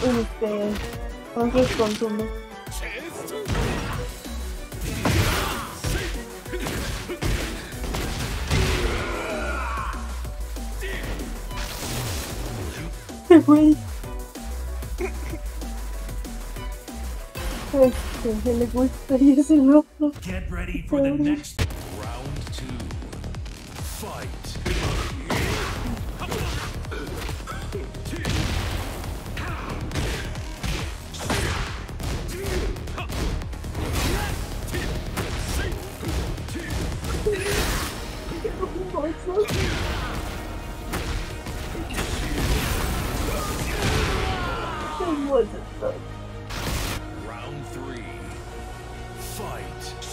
cuántos consume. Güey. Se le gusta y es el otro. Get ready for the next round 2. Fight. What the fuck? Round 3. Fight.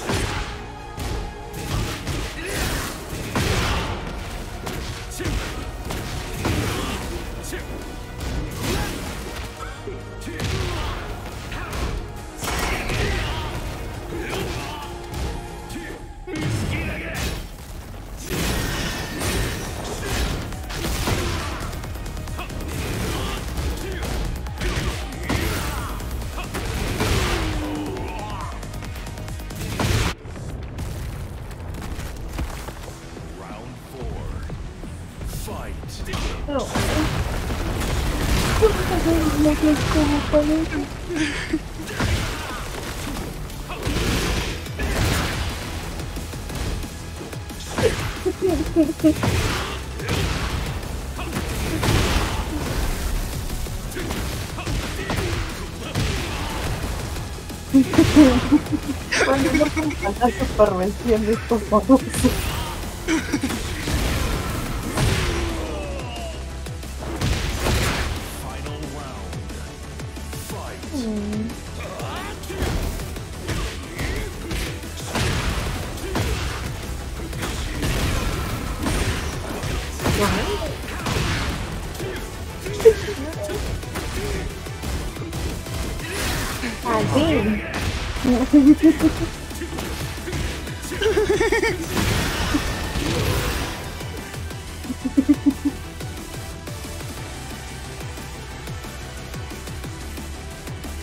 No. Cuando no a supervención de estos famosos. Así.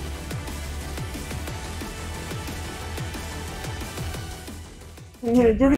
Yo